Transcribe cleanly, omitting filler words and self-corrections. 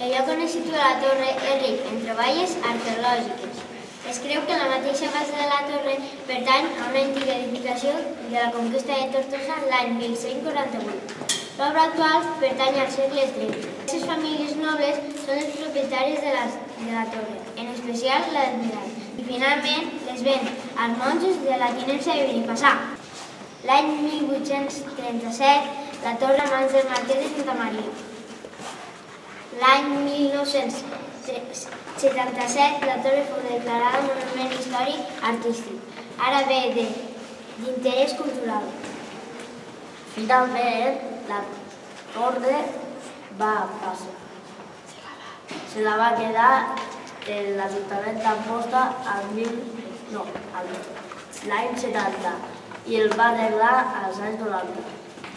El lloc on es situa la torre és ric en troballes arqueològiques. Es creu que la mateixa base de la torre pertany a una antiga edificació de la conquesta de Tortosa l'any 1148. L'obra actual pertany al segle XIII. Aquestes famílies nobles són les propietàries de la torre, en especial la del Miral, i finalment les ven als monjos de la tinença de Benifassà. L'any 1837, la torre a mans del marquès de Santa Maria. L'any 1977, la torre fou declarada monument històric artístic, ara bé d'interès cultural. Finalment, la torre va passar. Se la va quedar l'Ajuntament d'Amposta l'any 70 i el va arreglar als anys 90.